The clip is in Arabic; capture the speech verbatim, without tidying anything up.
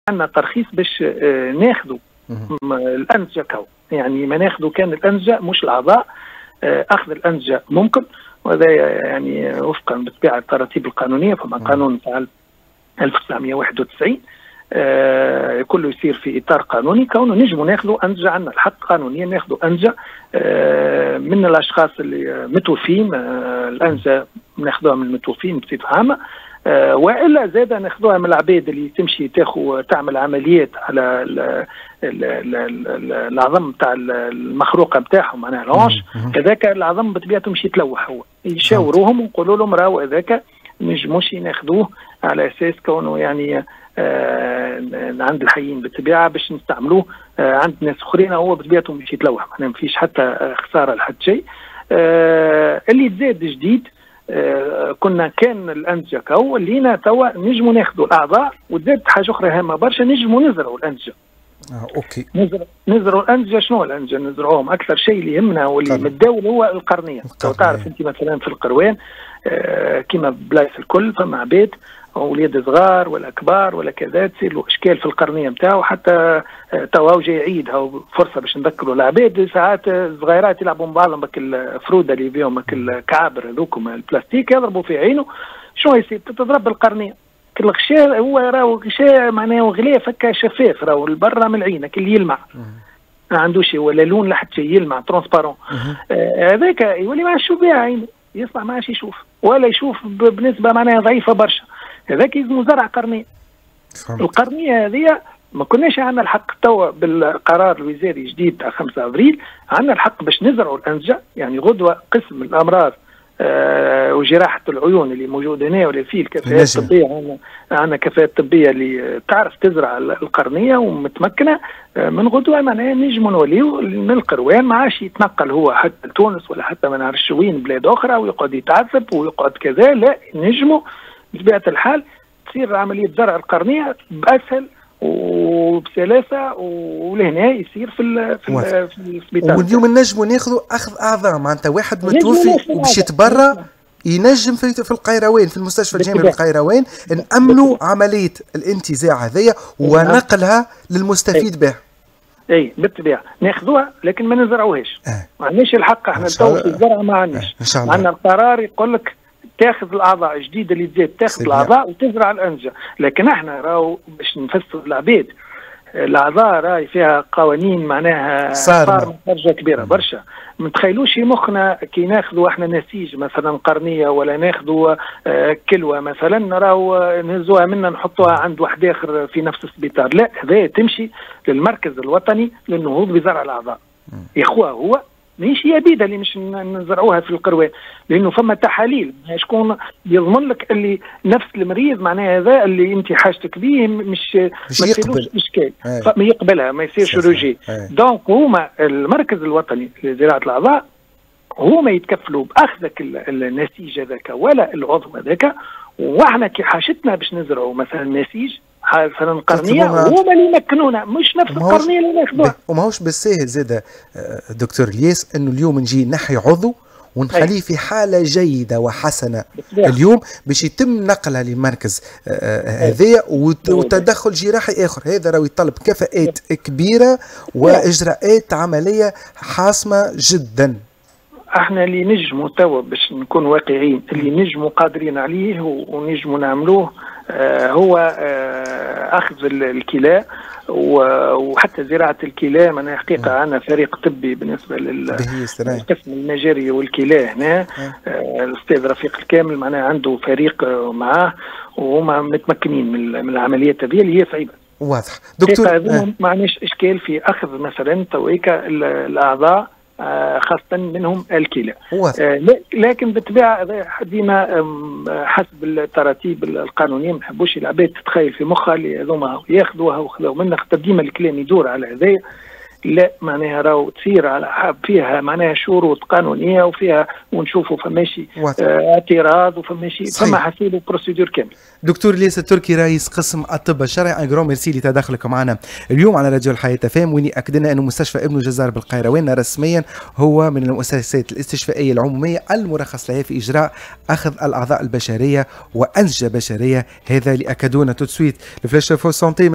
عندنا ترخيص باش ناخذوا الانسجه كو، يعني ما ناخذوا كان الانسجه مش الاعضاء، اخذ الانسجه ممكن، وهذا يعني وفقا بالطبيعه التراتيب القانونيه. فما قانون تاع ألف وتسعمائة وواحد وتسعين آه كله يصير في اطار قانوني، كونه نجموا ناخذوا انسجه، عندنا الحق قانونيا ناخذوا انسجه آه من الاشخاص اللي متوفين، آه الانسجه ناخذوها من المتوفين بصفه عامه، آه والا زاد ناخذوها من العباد اللي تمشي تاخذ تعمل عمليات على العظم تاع المخروقه نتاعهم، معناها العنش كذاك العظم بطبيعته يمشي يتلوح، هو يشاوروهم ونقولوا لهم راهو هذاك نجموش ناخذوه على اساس كونه يعني آه عند الحيين بالطبيعه باش نستعملوه آه عند ناس اخرين، هو بطبيعته مش يتلوح، معناها ما فيش حتى خساره لحد شيء. آه اللي تزاد جديد آه كنا كان الانسجه كو لينا توا نجموا ناخذوا الاعضاء، وزاد حاجه اخرى هامه برشا، نجموا نزرعوا الانسجه. اه اوكي. نزرع نزرعوا الانسجه. شنو الانسجه نزرعوهم؟ اكثر شيء اللي يهمنا واللي متداول هو القرنيه. لو تعرف انت مثلا في القروان آه كما بلايص الكل فما عباد اولاد صغار ولا كبار ولا كذا تصير له اشكال في القرنيه نتاعو، حتى توا جاي يعيد هاو فرصه باش نذكروا العباد، ساعات صغيرات يلعبوا مع بعضهم بك الفروده اللي فيهم بك الكعابر هذوكم البلاستيك يضربوا في عينه، شنو يصير؟ تتضرب القرنيه. كل الغشاء هو راهو غشاء معناه غلاف هكا شفاف، راهو البرة من عينك اللي يلمع، ما عندوش ولا لون لحتى شيء، يلمع ترونسبارون، هذاك آه يولي ما عادش بها عينه، يصبح ما عادش يشوف ولا يشوف بنسبه معناها ضعيفه برشا، هذاك يلزمو زرع قرنيه. القرنيه هذه ما كناش عندنا الحق توا بالقرار الوزاري الجديد تاع خمسة افريل، عندنا الحق باش نزرعوا الانسجه، يعني غدوه قسم الامراض آه وجراحه العيون اللي موجود هنا ولا فيه الكفاءات الطبيه، عندنا عندنا كفاءات طبيه اللي تعرف تزرع القرنيه ومتمكنه آه من غدوه، معناها نجموا نوليو من القروان ما عادش يتنقل هو حتى لتونس ولا حتى ما نعرفش وين بلاد اخرى ويقعد يتعذب ويقعد كذا، لا نجموا بطبيعه الحال تصير عمليه زرع القرنيه باسهل وبسلاسه، ولهنا يصير في ال في, ال في السبيطار. واليوم نجموا ناخذوا اخذ اعضاء، معناتها واحد متوفي وباش يتبرى ينجم في في القيروان في المستشفى الجامعي بالقيروان نأمنوا عمليه الانتزاع هذيا ونقلها للمستفيد بها. اي بالطبيعه ناخذوها لكن ما نزرعوهاش، آه. ما عندناش الحق احنا تو في الزرع، ما عندناش آه. عندنا القرار يقول لك تاخذ الاعضاء الجديده اللي تزاد، تاخذ الاعضاء وتزرع الانسجه، لكن احنا راهو باش نفسر العباد الاعضاء راهي فيها قوانين معناها صارمه درجه كبيره برشا، ما تخيلوش مخنا كي ناخذوا احنا نسيج مثلا قرنيه ولا ناخذوا آه كلوه مثلا راهو نهزوها منا نحطوها عند واحد اخر في نفس السبيطار، لا هذا تمشي للمركز الوطني للنهوض بزرع الاعضاء. يا اخوه هو ماشي هي بيدها اللي مش نزرعوها في القروان، لانه فما تحاليل شكون يضمن لك اللي نفس المريض معناها هذا اللي انت حاجتك به مش مش يقبل اشكال ما يقبلها، ما يصيرش روجي. دونك هما المركز الوطني لزراعه الاعضاء هما يتكفلوا باخذك النسيج هذاك ولا العضو هذاك، واحنا كي حاجتنا باش نزرعوا مثلا نسيج مثلا قرنيه هما اللي يمكنونا، مش نفس القرنيه اللي ناخذوها. وماهوش بالساهل زاد دكتور الياس انه اليوم نجي نحي عضو ونخليه في حاله جيده وحسنه اليوم باش يتم نقلها للمركز هذايا وتدخل جراحي اخر، هذا راهو يطلب كفاءات كبيره واجراءات عمليه حاسمه جدا. احنا اللي نجموا توا باش نكون واقعيين اللي نجموا قادرين عليه ونجموا نعملوه آه هو آه اخذ الكلى وحتى زراعه الكلى. من حقيقه عندنا فريق طبي بالنسبه للقسم المجاري والكلى هنا آه الاستاذ رفيق الكامل معناها عنده فريق معاه وهما متمكنين من العمليات هذه اللي هي صعيبه. واضح دكتور. آه. ما عندناش اشكال في اخذ مثلا تويكا الاعضاء خاصة منهم الكلى، آه لكن بالطبيعة ديما حسب التراتيب القانونية ما نحبوش العباد تتخيل في مخها اللي هذوما ياخذوها وخذوا منها، خاطر ديما الكلام يدور على هذايا، لا معناها راهو تصير على فيها معناها شروط قانونية وفيها ونشوفوا فماشي آه اعتراض وفماشي فما حسيل وبروسيدور كامل. دكتور الياس التركي رئيس قسم الطب الشرعي، ان جرون ميرسي لتدخلك معنا اليوم على راديو الحياة فام، وين اكدنا انه مستشفى ابن جزار بالقيروان رسميا هو من المؤسسات الاستشفائيه العموميه المرخص لها في اجراء اخذ الاعضاء البشريه وانسجه بشريه، هذا اللي اكدونا تو سويت الفلاش فور سونتي.